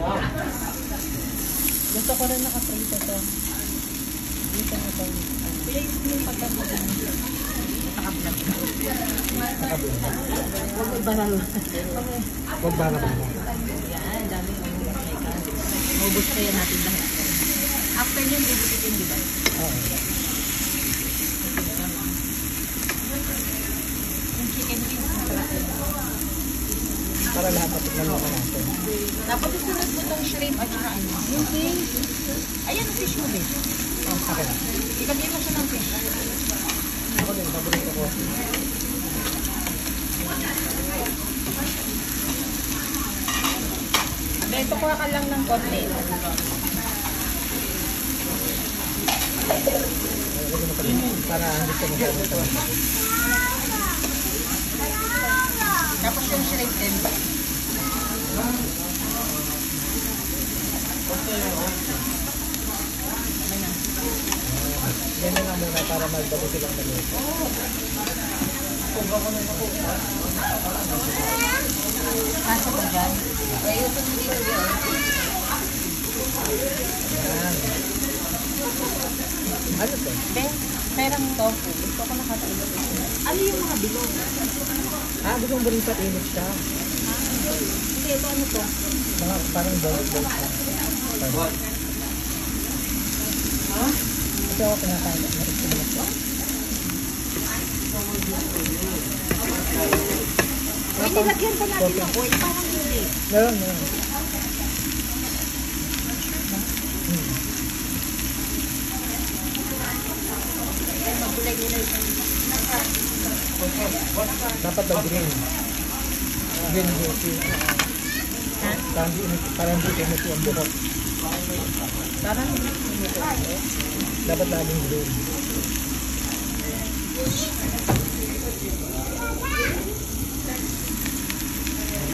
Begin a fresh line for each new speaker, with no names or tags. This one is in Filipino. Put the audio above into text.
Gusto ko rin nakaprito to. Dito na ito. Please yung pagkakas. Naka-vlog ka.
Naka-vlog.
Huwag mo ibaralo.
Huwag barabara.
Yan, dami kong like. Maubos kaya natin lahat. After yun, bibitin, di ba?
Oo.
Yung chicken wings, masarap yun.
Para lahat natin lang natin.
Tapos isunod mo itong shrimp at saka ano. Yung fish. Ayan ang fish mo, babe.
Oh, akin.
Ilagay mo siya ng fish.
Ako din, paborito ko.
Beto, kuha ka lang ng konti.
Para hindi ko magkakaroon.
Tapos yung shrimp din.
Yan na muna para magbago silang dalawa.
Kasa ko dyan. Ay, usap mo dito yun.
Yan. Ano to?
Ben, perang tofu. Gusto ko nakatulog. Ano yung mga bilog?
Ah, gusto mo ba rin patinit siya?
Hindi, ito ano to?
Mga parang ball.
Ha?
Ito ako pinakain. Marikilak ko.
Ay, nilagyan pa natin ng oil. Parang hindi.
Meron.
Ay, magulay nila yung
Dapat daw green. Green healthy.
ha?
Parang hindi tinito ang buhok.
Parang hindi.
Dapat laging green.